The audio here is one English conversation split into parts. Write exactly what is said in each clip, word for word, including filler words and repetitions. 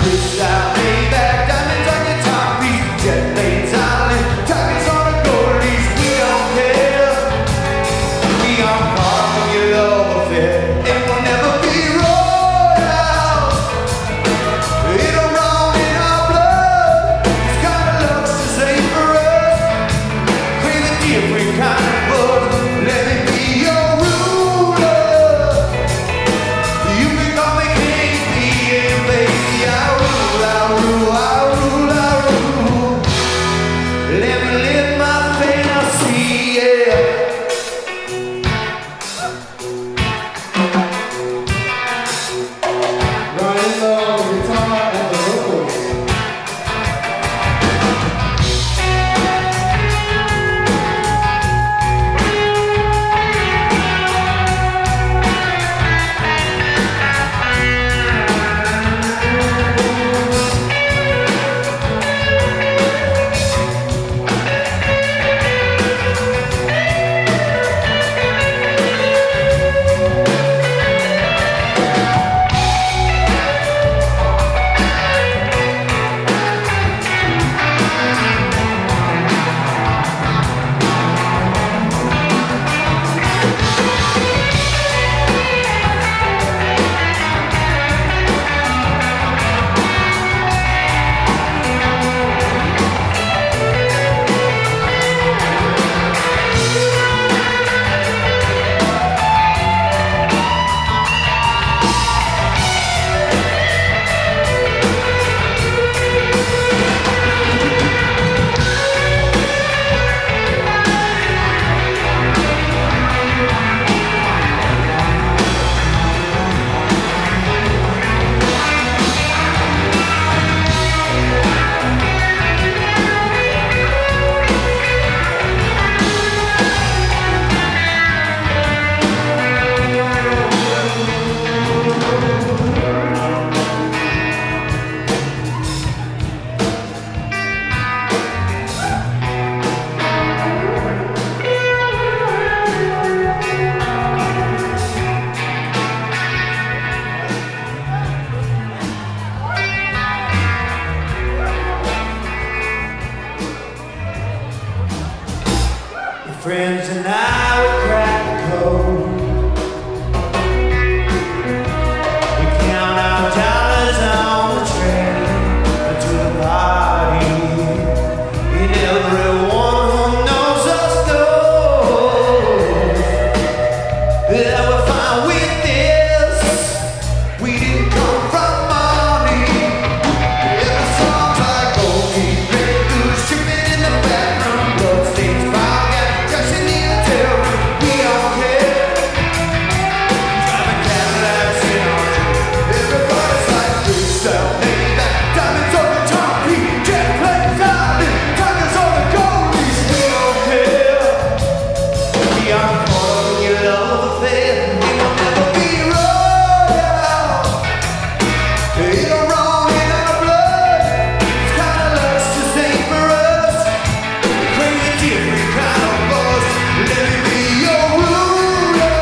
Cruz out, Maybach, diamonds on your top piece, jet planes island, targets on a gold leash. We don't care. We aren't part of your love affair. It will never be rolled out. It'll run in our blood. This kind of luxury ain't for us. Crave a different kind of buzz. Let me be your ruler. You can call me King P, and baby I rule, I rule, I rule, I rule. Let me live my fantasy, yeah. Running low, guitar and the vocals. Friends and I would crack the code. We count our dollars on the train to the party. And everyone who knows us knows that we're fine with this. We didn't come from money. Every song's like gold keep ready to ship it in the bathroom. Bloodstains, fire gas. We don't care. Driving Cadillacs in our dreams. Everybody's like Cruz out, Maybach, diamonds on the top piece, jet planes island, targets on the gold leash. We don't care. We aren't part of your love affair. We will never be rolled out. It'll run in our blood. This kind of lust just ain't for us. We crave a different kind of buzz. Let me be your ruler.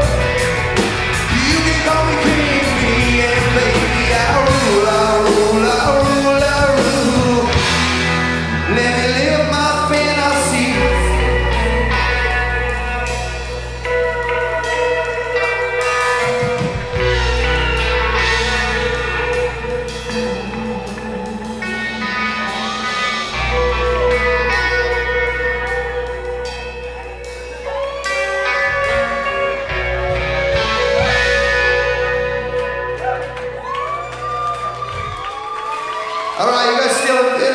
You can call me King P, and baby I rule, I rule, I rule, I rule. Let me live my fantasy. All right, you guys still.